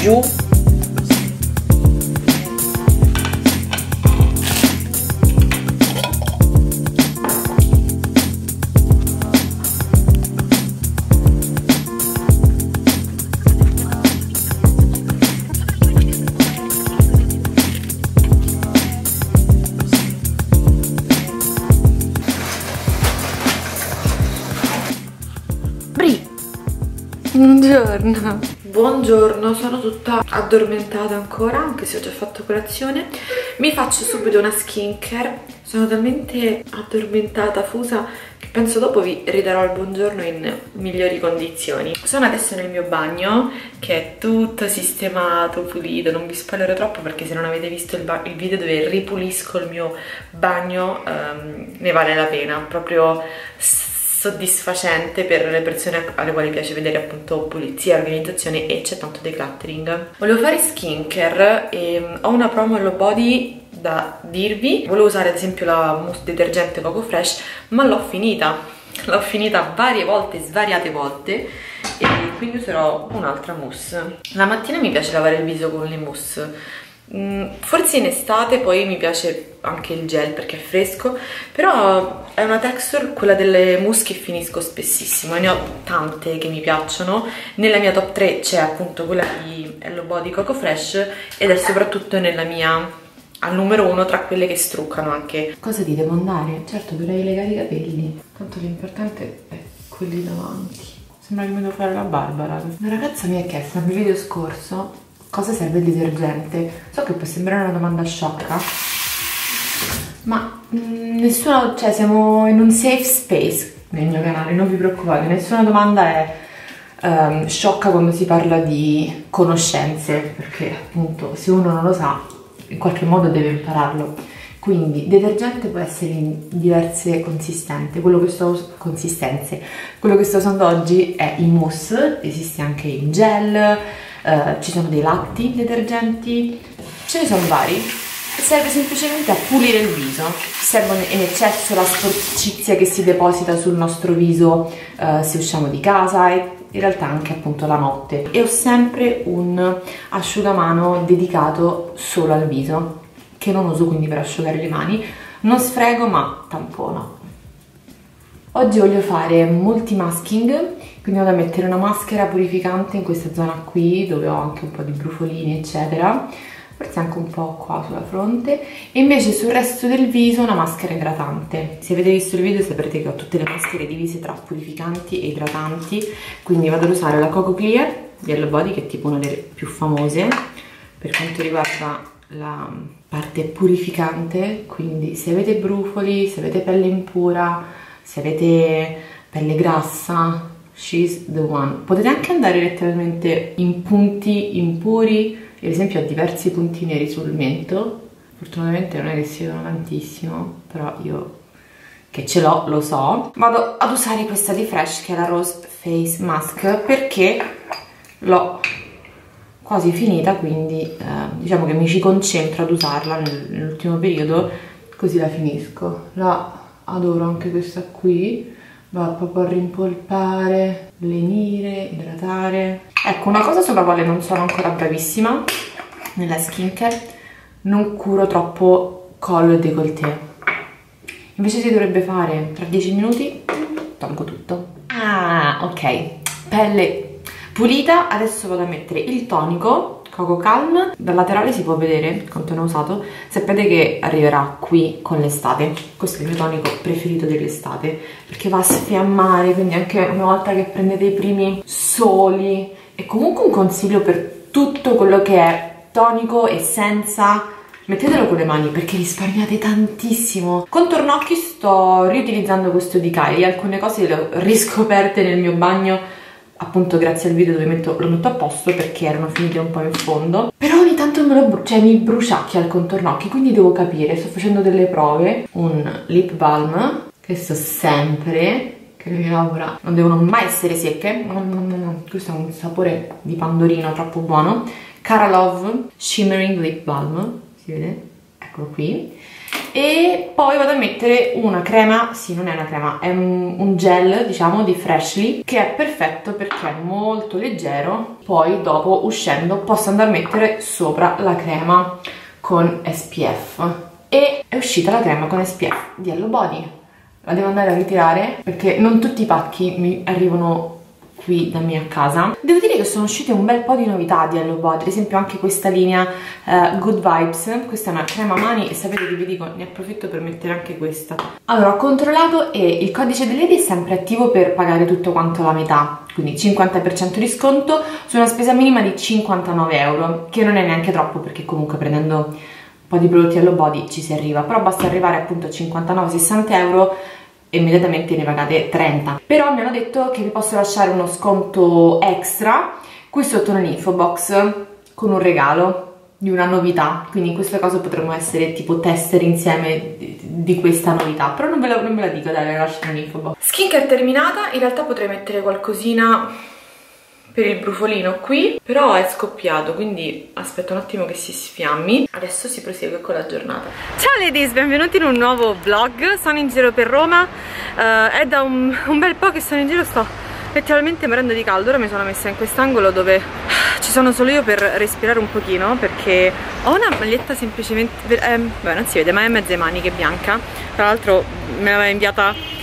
giù. Buongiorno. Buongiorno, sono tutta addormentata ancora, anche se ho già fatto colazione. Mi faccio subito una skincare. Sono talmente addormentata, fusa, che penso dopo vi ridarò il buongiorno in migliori condizioni. Sono adesso nel mio bagno, che è tutto sistemato, pulito. Non vi spoilerò troppo perché se non avete visto il video dove ripulisco il mio bagno, ne vale la pena. Proprio soddisfacente per le persone alle quali piace vedere appunto pulizia, organizzazione e c'è tanto decluttering. Volevo fare skincare e ho una promo Hello Body da dirvi. Volevo usare ad esempio la mousse detergente Coco Fresh, ma l'ho finita varie volte, svariate volte, e quindi userò un'altra mousse. La mattina mi piace lavare il viso con le mousse. Forse in estate poi mi piace anche il gel perché è fresco, però è una texture, quella delle mousse, che finisco spessissimo e ne ho tante che mi piacciono. Nella mia top 3 c'è appunto quella di Hello Body Coco Fresh ed è soprattutto nella mia al numero 1 tra quelle che struccano anche. Cosa ti devo andare? Certo, dovrei legare i capelli, tanto l'importante è quelli davanti. Sembra che mi devo fare la Barbara. Una ragazza mi ha chiesto nel video scorso cosa serve il detergente. So che può sembrare una domanda sciocca, ma nessuno, cioè siamo in un safe space nel mio canale, non vi preoccupate, nessuna domanda è sciocca quando si parla di conoscenze, perché appunto se uno non lo sa in qualche modo deve impararlo. Quindi detergente può essere in diverse consistenze. Quello che sto usando oggi è in mousse, esiste anche in gel. Ci sono dei latti detergenti, ce ne sono vari. Serve semplicemente a pulire il viso. Servono in eccesso la sporcizia che si deposita sul nostro viso se usciamo di casa e in realtà anche appunto la notte. E ho sempre un asciugamano dedicato solo al viso, che non uso quindi per asciugare le mani. Non sfrego ma tampono. Oggi voglio fare multimasking, quindi vado a mettere una maschera purificante in questa zona qui, dove ho anche un po' di brufolini eccetera, forse anche un po' qua sulla fronte, e invece sul resto del viso una maschera idratante. Se avete visto il video saprete che ho tutte le maschere divise tra purificanti e idratanti, quindi vado ad usare la Coco Clear di Hello Body, che è tipo una delle più famose per quanto riguarda la parte purificante. Quindi se avete brufoli, se avete pelle impura, se avete pelle grassa, she's the one. Potete anche andare letteralmente in punti impuri, ad esempio ho diversi punti neri sul mento, fortunatamente non è che si vedono tantissimo, però io che ce l'ho lo so. Vado ad usare questa di Fresh, che è la Rose Face Mask, perché l'ho quasi finita, quindi diciamo che mi ci concentro ad usarla nell'ultimo periodo, così la finisco. La adoro anche questa qui, va proprio a rimpolpare, lenire, idratare. Ecco, una cosa sulla quale non sono ancora bravissima nella skincare: non curo troppo collo e décolleté. Invece si dovrebbe fare tra 10 minuti, tolgo tutto. Ah, ok, pelle pulita. Adesso vado a mettere il tonico Coco Calm. Dal laterale si può vedere quanto ne ho usato. Sapete che arriverà qui con l'estate. Questo è il mio tonico preferito dell'estate, perché va a sfiammare, quindi anche una volta che prendete i primi soli. È comunque un consiglio per tutto quello che è tonico, essenza. Mettetelo con le mani perché risparmiate tantissimo. Contorno occhi sto riutilizzando questo di Kylie. Alcune cose le ho riscoperte nel mio bagno appunto grazie al video dove lo metto a posto, perché erano finite un po' in fondo. Però ogni tanto mi bruciacchia il contorno occhi, quindi devo capire. Sto facendo delle prove. Un lip balm che sto sempre, che mi lavora, non devono mai essere secche. Questo è un sapore di pandorino troppo buono. Cara Love Shimmering Lip Balm, si vede? Eccolo qui. e poi vado a mettere una crema, sì non è una crema, è un gel diciamo di Freshly, che è perfetto perché è molto leggero. Poi dopo uscendo posso andare a mettere sopra la crema con SPF, e è uscita la crema con SPF di Hello Body. La devo andare a ritirare perché non tutti i pacchi mi arrivano qui da me a casa. Devo dire che sono uscite un bel po' di novità di Hello Body, ad esempio anche questa linea Good Vibes. Questa è una crema mani e sapete che vi dico, ne approfitto per mettere anche questa. Allora, ho controllato e il codice dell'EDI è sempre attivo per pagare tutto quanto la metà, quindi 50% di sconto su una spesa minima di 59 euro, che non è neanche troppo perché comunque prendendo un po' di prodotti Hello Body ci si arriva, però basta arrivare appunto a 59-60 euro e immediatamente ne pagate 30. Però mi hanno detto che vi posso lasciare uno sconto extra qui sotto nell'info box con un regalo di una novità, quindi in questo caso potremmo essere tipo tester insieme di questa novità, però non ve la dico, dai, la lascio nell'info box. Skincare terminata, in realtà potrei mettere qualcosina per il brufolino qui, però è scoppiato, quindi aspetto un attimo che si sfiammi. Adesso si prosegue con la giornata. Ciao ladies, benvenuti in un nuovo vlog. Sono in giro per Roma, è da un bel po' che sono in giro, sto letteralmente morendo di caldo. Ora mi sono messa in quest'angolo dove ci sono solo io per respirare un pochino, perché ho una maglietta semplicemente, beh non si vede ma è mezze maniche bianca, tra l'altro me l'aveva inviata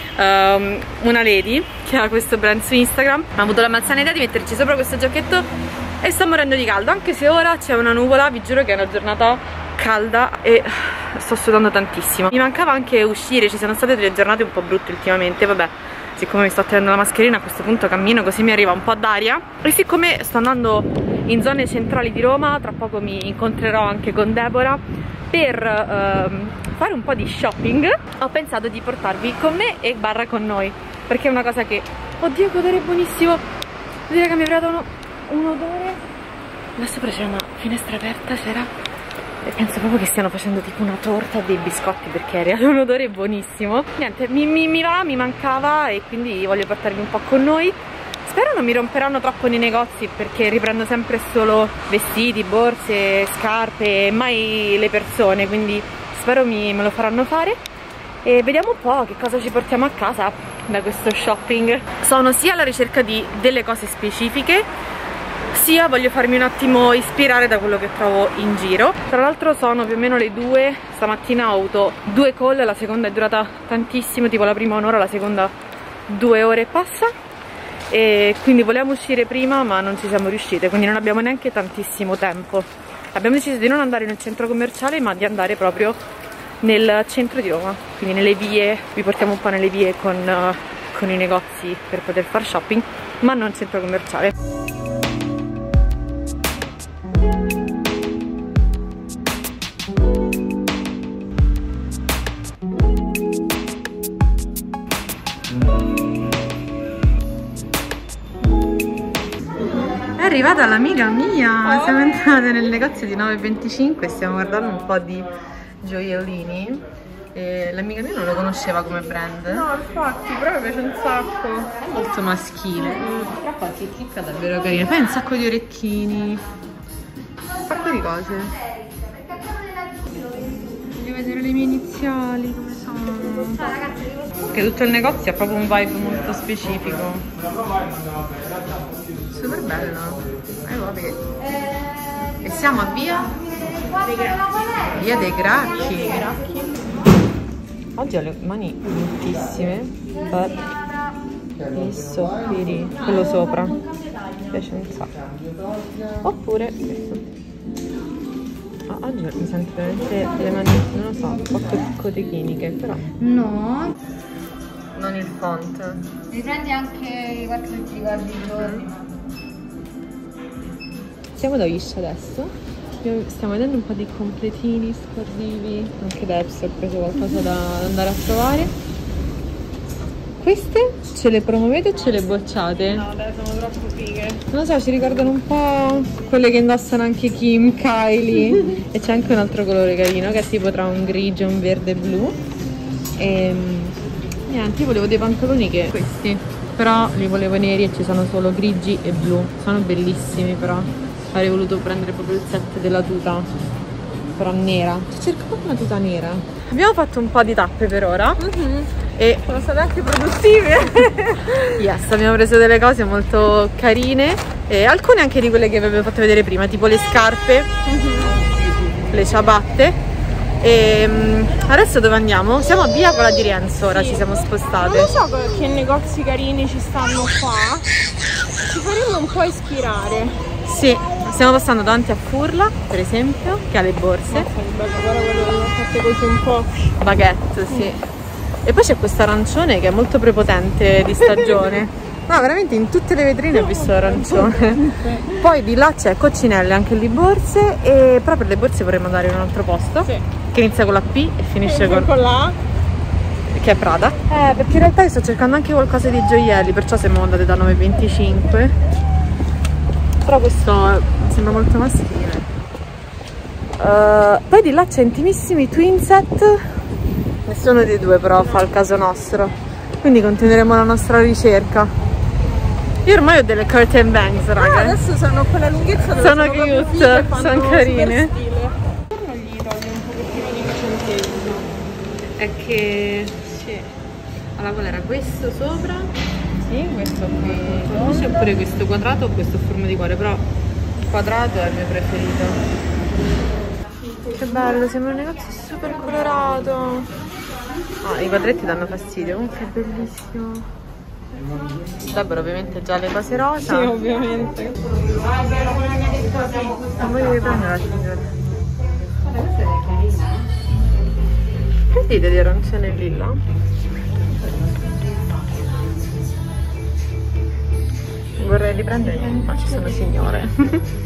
una lady che ha questo brand su Instagram. Ha avuto la malsana idea di metterci sopra questo giacchetto e sto morendo di caldo, anche se ora c'è una nuvola. Vi giuro che è una giornata calda e sto sudando tantissimo. Mi mancava anche uscire, ci sono state delle giornate un po' brutte ultimamente. Vabbè, siccome mi sto tenendo la mascherina a questo punto cammino così mi arriva un po' d'aria, e siccome sto andando in zone centrali di Roma, tra poco mi incontrerò anche con Deborah per fare un po' di shopping, ho pensato di portarvi con me e barra con noi, perché è una cosa che, oddio che odore buonissimo, devo dire che mi è arrivato un odore, là sopra c'era una finestra aperta, c'era, e penso proprio che stiano facendo tipo una torta dei biscotti perché era un odore buonissimo. Niente, mi va, mi mancava e quindi voglio portarvi un po' con noi. Spero non mi romperanno troppo nei negozi perché riprendo sempre solo vestiti, borse, scarpe e mai le persone, quindi spero me lo faranno fare e vediamo un po' che cosa ci portiamo a casa da questo shopping. Sono sia alla ricerca di delle cose specifiche, sia voglio farmi un attimo ispirare da quello che trovo in giro. Tra l'altro sono più o meno le 2, stamattina ho avuto 2 call, la seconda è durata tantissimo, tipo la prima un'ora, la seconda 2 ore e passa, e quindi volevamo uscire prima ma non ci siamo riuscite, quindi non abbiamo neanche tantissimo tempo. Abbiamo deciso di non andare nel centro commerciale ma di andare proprio nel centro di Roma, quindi nelle vie, vi portiamo un po' nelle vie con i negozi per poter fare shopping, ma non centro commerciale. È arrivata l'amica mia, siamo entrate nel negozio di 9,25 e stiamo guardando un po' di gioiellini e l'amica mia non lo conosceva come brand. No, infatti, però mi piace un sacco. È molto maschile, però qualche chicca davvero carina. Poi un sacco di orecchini, un sacco di cose. Voglio vedere le mie iniziali come sono. Che tutto il negozio ha proprio un vibe molto specifico. Super bella. Vabbè. E siamo a via dei Gracchi. Oggi ho le mani bruttissime, but is so pretty. Quello sopra mi piace un sacco. Oppure questo. Oggi mi sento veramente le mani, non lo so, un po' cotechiniche, però no, non il font. Riprendi anche qualche ti ricordi i giorni. Siamo da Wish adesso, stiamo vedendo un po' di completini sportivi, anche da Epsi ho preso qualcosa da andare a provare. Queste ce le promuovete o ce le bocciate? No, dai, sono troppo fighe. Non lo so, ci ricordano un po' quelle che indossano anche Kim, Kylie. E c'è anche un altro colore carino che è tipo tra un grigio, un verde e blu. E niente, io volevo dei pantaloni che questi, però li volevo neri e ci sono solo grigi e blu. Sono bellissimi, però avrei voluto prendere proprio il set della tuta, però nera. Cerco proprio una tuta nera. abbiamo fatto un po' di tappe per ora. E sono state anche produttive. Yes, abbiamo preso delle cose molto carine e alcune anche di quelle che vi avevo fatto vedere prima, tipo le scarpe, le ciabatte. E adesso dove andiamo? Siamo a Via Cola di Rienzo, ora ci siamo spostate. Non lo so che negozi carini ci stanno qua. Ci faremo un po' ispirare. Sì, stiamo passando davanti a Furla, per esempio, che ha le borse. Che bello, guarda quello che ho fatte così un po'. Baguette, sì. E poi c'è questo arancione che è molto prepotente di stagione. No, veramente in tutte le vetrine ho visto l'arancione. Poi di là c'è Coccinelle, anche lì borse. E però per le borse vorremmo andare in un altro posto, sì, che inizia con la P e finisce con la A, che è Prada. Perché in realtà io sto cercando anche qualcosa di gioielli, perciò siamo andate da 9,25. Però questo sembra molto maschile. Poi di là c'è Intimissimi Twin Set. Nessuno dei due però fa il caso nostro, quindi continueremo la nostra ricerca. Io ormai ho delle curtain bangs, raga. Adesso sono quella lunghezza dove sono cute, sono carine. Non gli toglie un pochettino di centesimo. È che sì. Allora qual era questo sopra? Sì, questo qui. Poi c'è pure questo quadrato o questo a forma di cuore, però il quadrato è il mio preferito. Che bello, sembra un negozio super colorato. Ah, i quadretti danno fastidio, comunque è bellissimo. Deborah ovviamente già le cose rosa. Sì, ovviamente. Non voglio riprendere la signora. Che dite di arancione e lilla? Vorrei riprendere, ma ci sono signore.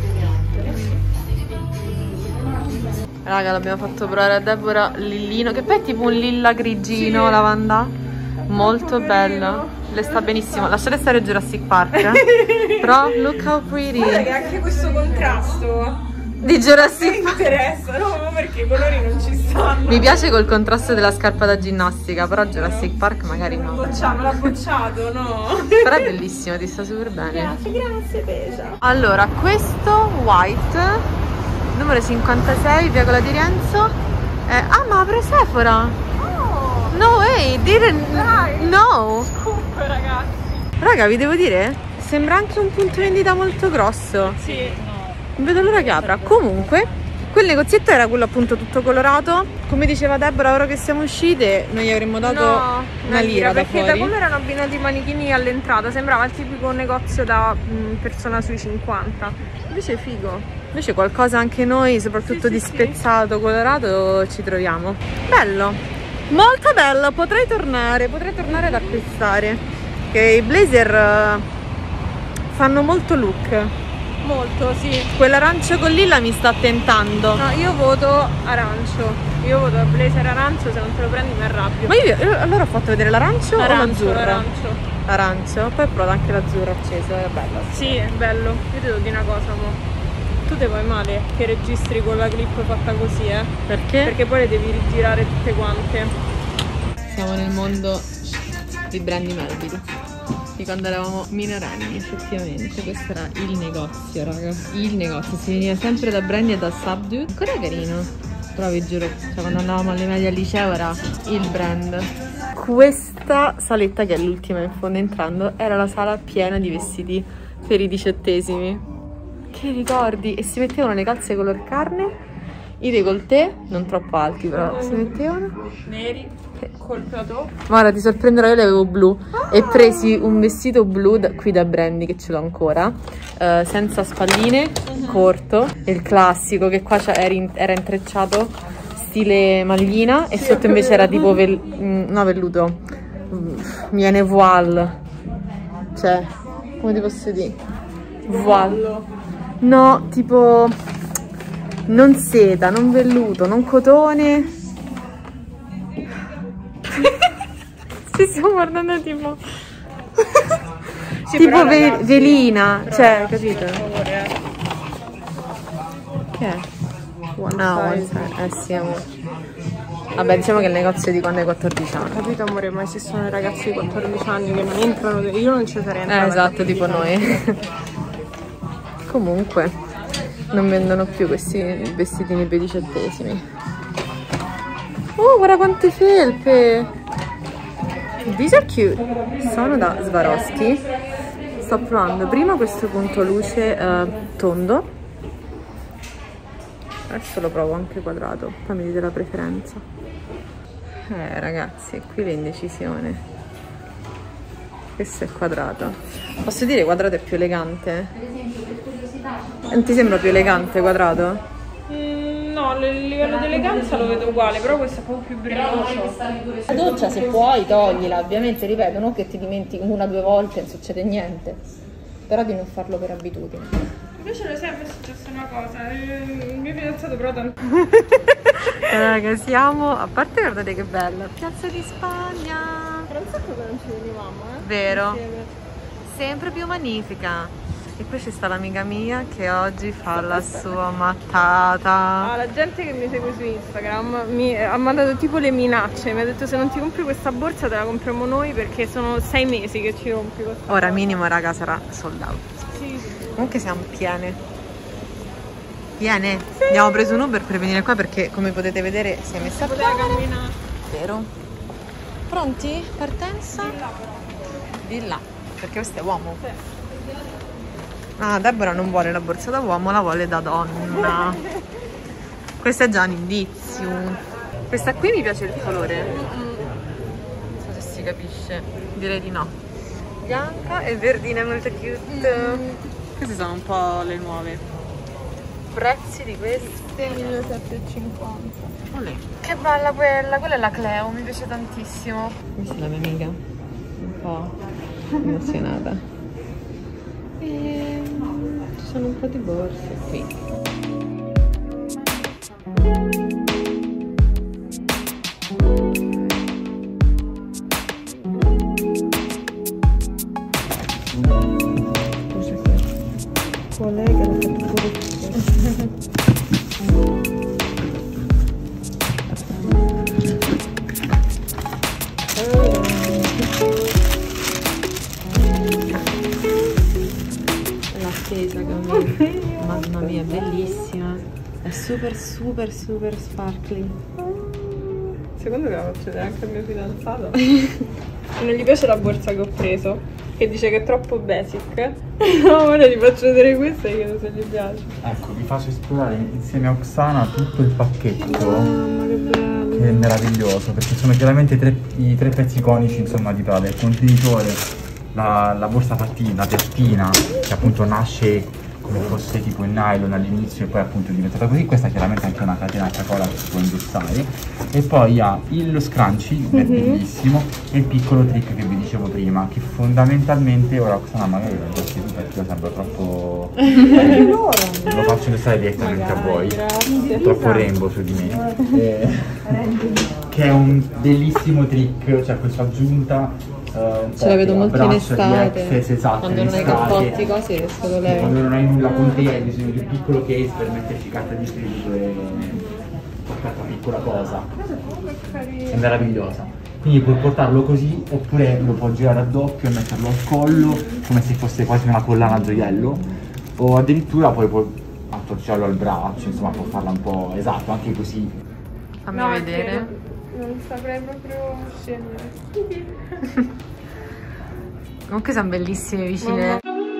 Raga, l'abbiamo fatto provare a Deborah lillino, che poi è tipo un lilla grigino, sì, lavanda. Molto bello. Le sta benissimo. Lasciate stare Jurassic Park. Però look how pretty. Guarda che anche questo contrasto di Jurassic Park mi interessa, no? Perché i colori non ci stanno. Mi piace col contrasto della scarpa da ginnastica, però Jurassic Park magari no. L'ha bocciato, no? Però è bellissimo, ti sta super bene. Grazie, Peja. Allora, questo white numero 56, Via Cola di Rienzo. Ah, ma apre Sephora! Oh! No way, didn't know! Scoop, ragazzi! Raga, vi devo dire, sembra anche un punto vendita molto grosso. Sì. Non vedo l'ora che apra. Comunque, quel negozietto era quello appunto tutto colorato. Come diceva Deborah, ora che siamo uscite, noi gli avremmo dato una lira da perché fuori. da come erano abbinati i manichini all'entrata sembrava il tipico negozio da persona sui 50. Invece è figo. Invece qualcosa anche noi, soprattutto di spezzato, colorato, ci troviamo. Bello, molto bello, potrei tornare ad acquistare. Che i blazer fanno molto look. Molto, sì. Quell'arancio con lilla mi sta tentando. No, io voto arancio. Io voto blazer arancio, se non te lo prendi mi arrabbio. Ma io allora ho fatto vedere l'arancio o l'azzurro? L'arancio. Arancio, poi ho provato anche l'azzurro acceso, è bello. Sì, è bello. Io ti devo dire una cosa, mo. Tu te vuoi male che registri con la clip fatta così, Perché? Perché poi le devi rigirare tutte quante. Siamo nel mondo di Brandy Melville, di quando eravamo minorenni, effettivamente. Questo era il negozio, raga. Il negozio, si veniva sempre da Brandy e da Subdued. Ancora carino, però vi giuro, cioè quando andavamo alle medie al liceo era il brand. Questa saletta, che è l'ultima in fondo entrando, era la sala piena di vestiti per i 18esimi. Che ricordi? E si mettevano le calze color carne, i décolleté, non troppo alti però, si mettevano neri, col plateau. Ma ora ti sorprenderò, io le avevo blu e presi un vestito blu qui da Brandy, che ce l'ho ancora, senza spalline, corto, il classico, che qua era intrecciato stile maglina e sotto invece era tipo no, velluto, mi viene voile, cioè come ti posso dire, voile. No, tipo non seta, non velluto, non cotone. Ci stiamo guardando tipo Sì, tipo ragazzi, velina, cioè, ragazzi, capito? Per favore, Che è? One size. Sì, amore. Vabbè, diciamo che il negozio è di quando hai 14 anni. Capito, amore, ma esistono ragazzi di 14 anni che non entrano, io non ci sarei entrata. Esatto, tipo noi. Comunque non vendono più questi vestitini per i 18esimi. Oh, guarda quante felpe! These are cute! Sono da Swarovski. Sto provando prima questo punto luce tondo. Adesso lo provo anche quadrato, poi mi dite la preferenza. Ragazzi, qui l'indecisione. Questo è quadrato. Posso dire quadrato è più elegante? Non ti sembra più elegante quadrato? No, il livello di eleganza lo vedo uguale, però questo è proprio più brilloso. La doccia se puoi toglila, ovviamente ripeto, non che ti dimentichi una o due volte, non succede niente, però di non farlo per abitudine. Invece lo sai, a me è successa una cosa, il mio fidanzato però tanto... Raga, siamo, a parte guardate che bella, Piazza di Spagna. Era un sacco che non ci venivamo, Vero, insieme. sempre più magnifica. E poi c'è sta l'amica mia che oggi fa la sua mattata. La gente che mi segue su Instagram mi ha mandato tipo le minacce, mi ha detto se non ti compri questa borsa te la compriamo noi perché sono 6 mesi che ci rompi questa. Ora minimo raga sarà sold out. Sì. Comunque siamo piene. Piene? Sì. Abbiamo preso un Uber per venire qua perché come potete vedere si è messa a Poteva piovere. camminare. Vero? Pronti? Partenza? Di là, perché questo è uomo. Sì. Ah, Deborah non vuole la borsa da uomo, la vuole da donna. Questo è già un indizio. Questa qui mi piace il colore. Non so se si capisce. Direi di no. Bianca e verdina molto cute. Queste sono un po' le nuove. Prezzi di queste? 17,50. Olè. Che bella quella è la Cleo, mi piace tantissimo. Questa è la mia amica. Un po' emozionata. E ci sono un po' di borse qui. Qual è che l'ha fatto pure tutto? Mamma mia, bellissima. È super sparkly. Secondo me la faccio vedere anche al mio fidanzato. Non gli piace la borsa che ho preso, che dice che è troppo basic. No, ora gli faccio vedere questa e chiedo se gli piace. Ecco, vi faccio esplorare insieme a Oksana tutto il pacchetto. Mamma che bello. Che è meraviglioso, perché sono chiaramente i tre pezzi iconici insomma di Prada, il contenitore, la borsa patina, testina, che appunto nasce come fosse tipo in nylon all'inizio e poi appunto è diventata così. Questa chiaramente è anche una catena a cacola che si può indossare, e poi ha lo scrunchie, che è bellissimo, e il piccolo trick che vi dicevo prima, che fondamentalmente, ora Oksana magari lo indossi tu perché io sembro troppo lo faccio indossare direttamente a voi, troppo rainbow su di me, che è un bellissimo trick, cioè questa aggiunta. Ce la vedo molto in estate, esatto, quando non hai cappotti cose, solo lei. Quando non hai nulla con te hai bisogno di un piccolo case per metterci carta di spirito e qualche piccola cosa. È meravigliosa. Quindi puoi portarlo così, oppure lo puoi girare a doppio e metterlo al collo come se fosse quasi una collana a gioiello, o addirittura poi puoi attorciarlo al braccio, insomma puoi farla un po', esatto, anche così. Fammi vedere. Non saprei proprio scegliere. Comunque sono bellissime vicine.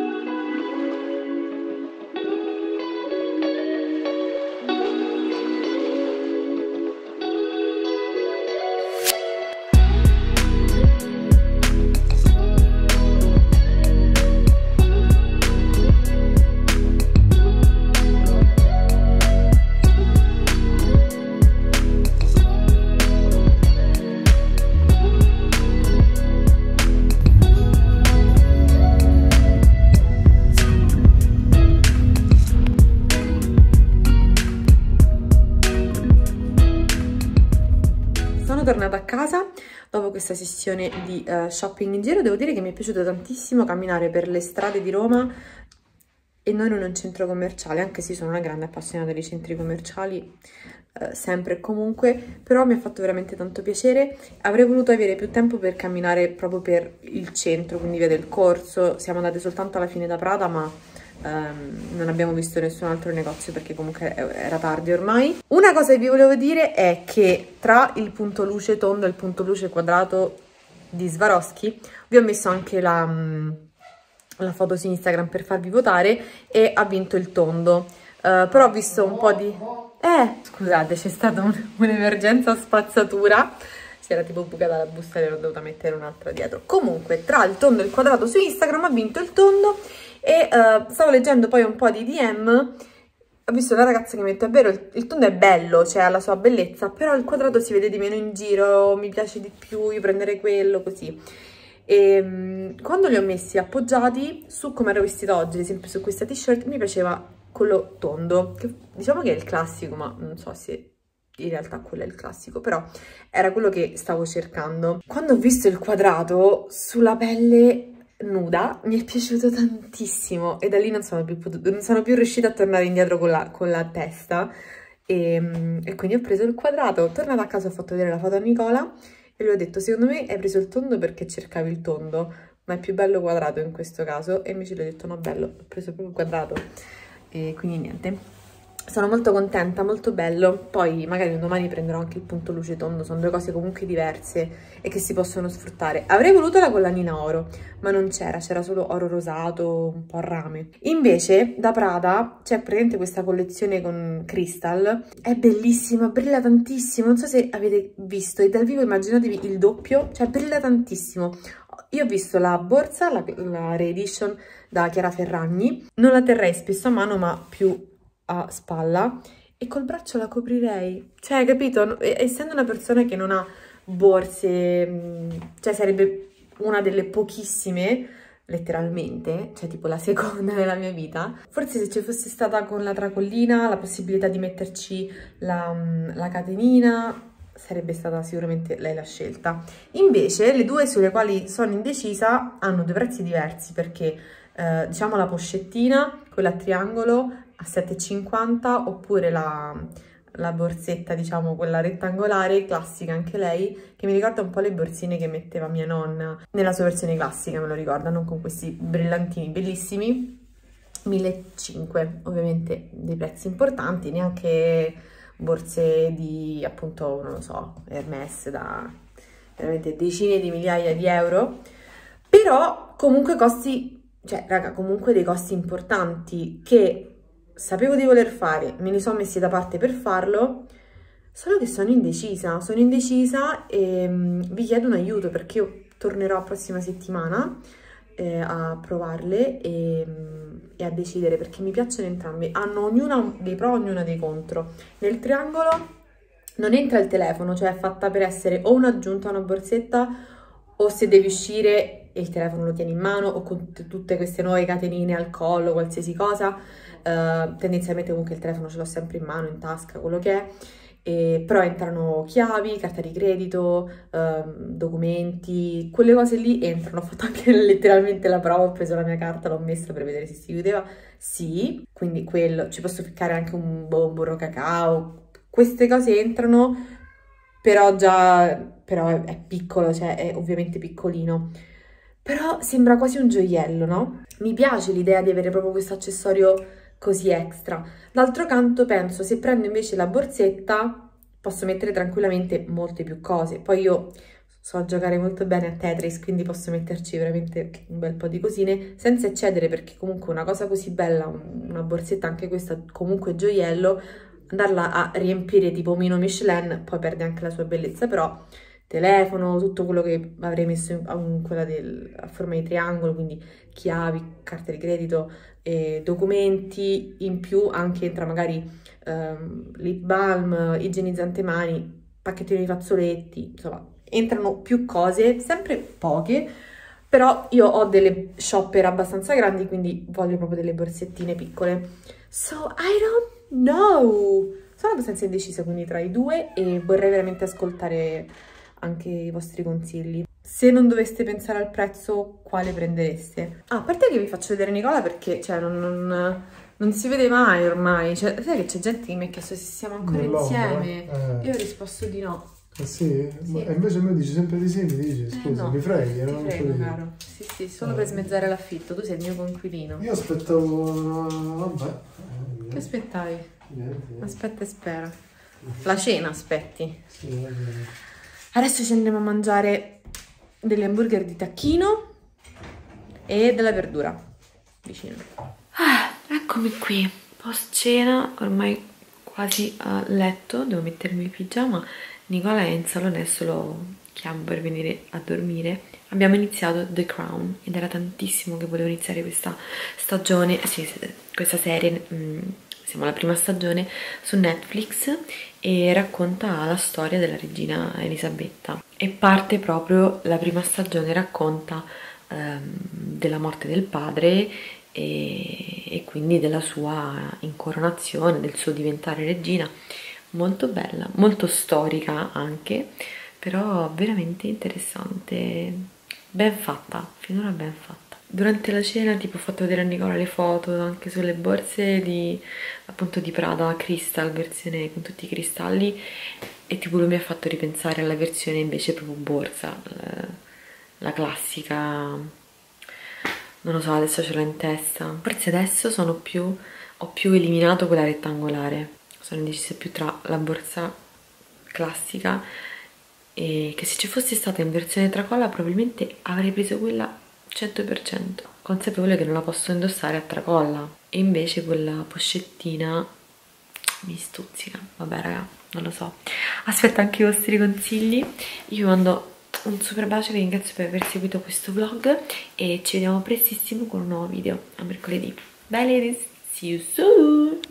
Tornata a casa dopo questa sessione di shopping in giro. Devo dire che mi è piaciuto tantissimo camminare per le strade di Roma e non in un centro commerciale, anche se sono una grande appassionata dei centri commerciali, sempre e comunque, però mi ha fatto veramente tanto piacere. Avrei voluto avere più tempo per camminare proprio per il centro, quindi via del Corso. Siamo andate soltanto alla fine da Prada, ma non abbiamo visto nessun altro negozio perché comunque era tardi ormai. Una cosa che vi volevo dire è che tra il punto luce tondo e il punto luce quadrato di Swarovski vi ho messo anche la foto su Instagram per farvi votare e ha vinto il tondo. Però ho visto un po' di... scusate, c'è stata un'emergenza spazzatura. Si era tipo bucata la busta e l'ho dovuta mettere un'altra dietro. Comunque, tra il tondo e il quadrato su Instagram ha vinto il tondo. E stavo leggendo poi un po' di DM, ho visto una ragazza che mette: è vero, il tondo è bello, cioè ha la sua bellezza, però il quadrato si vede di meno in giro, mi piace di più, io prenderei quello, così. E quando li ho messi appoggiati su come ero vestita oggi, ad esempio su questa t-shirt, mi piaceva quello tondo, che diciamo che è il classico, ma non so se in realtà quello è il classico, però era quello che stavo cercando. Quando ho visto il quadrato sulla pelle nuda mi è piaciuto tantissimo e da lì non sono più riuscita a tornare indietro con la testa e quindi ho preso il quadrato. Tornata a casa ho fatto vedere la foto a Nicola e gli ho detto: secondo me hai preso il tondo perché cercavi il tondo, ma è più bello quadrato in questo caso. E invece gli ho detto: no, bello, ho preso proprio il quadrato. E quindi niente, sono molto contenta, molto bello. Poi magari domani prenderò anche il punto luce tondo, sono due cose comunque diverse e che si possono sfruttare. Avrei voluto la collanina oro, ma non c'era solo oro rosato, un po' a rame. Invece da Prada c'è praticamente questa collezione con Crystal, è bellissima, brilla tantissimo, non so se avete visto, e dal vivo immaginatevi il doppio, cioè brilla tantissimo. Io ho visto la borsa, la Re-Edition da Chiara Ferragni, non la terrei spesso a mano ma più a spalla e col braccio la coprirei, cioè capito, essendo una persona che non ha borse, cioè sarebbe una delle pochissime letteralmente, cioè tipo la seconda nella mia vita. Forse se ci fosse stata con la tracollina la possibilità di metterci la catenina sarebbe stata sicuramente lei la scelta. Invece le due sulle quali sono indecisa hanno due prezzi diversi perché diciamo la pochettina, quella a triangolo a 7,50, oppure la borsetta, diciamo quella rettangolare, classica anche lei, che mi ricorda un po' le borsine che metteva mia nonna nella sua versione classica, me lo ricorda, non con questi brillantini bellissimi. 1.500, ovviamente dei prezzi importanti, neanche borse di, appunto, non lo so, Hermès da veramente decine di migliaia di euro, però comunque costi, cioè raga, comunque dei costi importanti che sapevo di voler fare, me li sono messi da parte per farlo, solo che sono indecisa e vi chiedo un aiuto perché io tornerò la prossima settimana a provarle e a decidere, perché mi piacciono entrambe, hanno ognuna dei pro, ognuna dei contro. Nel triangolo non entra il telefono, cioè è fatta per essere o un'aggiunta a una borsetta o se devi uscire e il telefono lo tieni in mano, o con tutte queste nuove catenine al collo, qualsiasi cosa. Tendenzialmente comunque il telefono ce l'ho sempre in mano, in tasca, quello che è, però entrano chiavi, carta di credito, documenti, quelle cose lì entrano. Ho fatto anche letteralmente la prova, ho preso la mia carta, l'ho messa per vedere se si chiudeva, sì, quindi quello, ci posso ficcare anche un burro cacao, queste cose entrano, però è piccolo, cioè è ovviamente piccolino, però sembra quasi un gioiello, no? Mi piace l'idea di avere proprio questo accessorio così extra. D'altro canto penso, se prendo invece la borsetta posso mettere tranquillamente molte più cose. Poi io so giocare molto bene a Tetris, quindi posso metterci veramente un bel po' di cosine senza eccedere, perché comunque una cosa così bella, una borsetta, anche questa comunque gioiello, andarla a riempire tipo Mino Michelin poi perde anche la sua bellezza. Però telefono, tutto quello che avrei messo in quella a forma di triangolo, quindi chiavi, carta di credito, documenti, in più anche entra magari lip balm, igienizzante mani, pacchettino di fazzoletti, insomma entrano più cose, sempre poche, però io ho delle shopper abbastanza grandi, quindi voglio proprio delle borsettine piccole. So I don't know, sono abbastanza indecisa quindi tra i due e vorrei veramente ascoltare anche i vostri consigli. Se non doveste pensare al prezzo, quale prendereste? Ah, a parte che vi faccio vedere Nicola perché cioè, non si vede mai ormai. Cioè, sai che c'è gente che mi ha chiesto se siamo ancora insieme? Io ho risposto di no. Ah sì? Sì. Ma invece a me dici sempre di sì, mi dici, scusa, no, mi freghi, ti no? Non prego, so io. caro. Sì, sì, solo per smezzare l'affitto, tu sei il mio coinquilino. Io aspettavo, vabbè. Che aspettavi? Niente. Aspetta e spera. La cena aspetti. Sì, vabbè. Adesso ci andremo a mangiare degli hamburger di tacchino e della verdura vicino. Eccomi qui, post cena, ormai quasi a letto, devo mettermi il pigiama. Nicola è in salone, adesso lo chiamo per venire a dormire. Abbiamo iniziato The Crown ed era tantissimo che volevo iniziare questa stagione, sì, questa serie, siamo alla prima stagione su Netflix e racconta la storia della regina Elisabetta e parte proprio, la prima stagione racconta della morte del padre e quindi della sua incoronazione, del suo diventare regina. Molto bella, molto storica anche, però veramente interessante, ben fatta, finora ben fatta. Durante la cena tipo ho fatto vedere a Nicola le foto anche sulle borse di appunto di Prada Crystal, versione con tutti i cristalli, e tipo lui mi ha fatto ripensare alla versione invece proprio borsa, la classica, non lo so, adesso ce l'ho in testa. Forse adesso ho più eliminato quella rettangolare, sono indecisa più tra la borsa classica e che se ci fossi stata in versione tracolla probabilmente avrei preso quella 100%, consapevole che non la posso indossare a tracolla, e invece quella pochettina mi stuzzica. Vabbè raga, non lo so, aspetto anche i vostri consigli. Io vi mando un super bacio, vi ringrazio per aver seguito questo vlog e ci vediamo prestissimo con un nuovo video a mercoledì. Bye ladies, see you soon!